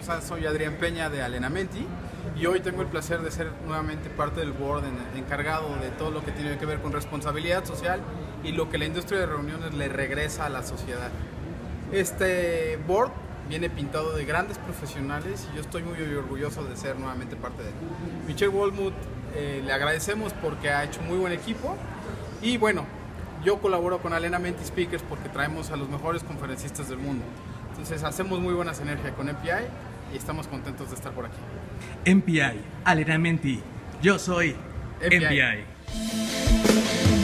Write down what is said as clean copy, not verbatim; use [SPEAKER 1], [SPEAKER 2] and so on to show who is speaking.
[SPEAKER 1] Soy Adrián Peña de Alenamenti y hoy tengo el placer de ser nuevamente parte del board encargado de todo lo que tiene que ver con responsabilidad social y lo que la industria de reuniones le regresa a la sociedad. Este board viene pintado de grandes profesionales y yo estoy muy orgulloso de ser nuevamente parte de él. Michelle Wolmuth, le agradecemos porque ha hecho muy buen equipo y bueno, yo colaboro con Alenamenti Speakers porque traemos a los mejores conferencistas del mundo. Entonces hacemos muy buena sinergia con MPI y estamos contentos de estar por aquí.
[SPEAKER 2] MPI, Alenamenti, yo soy MPI.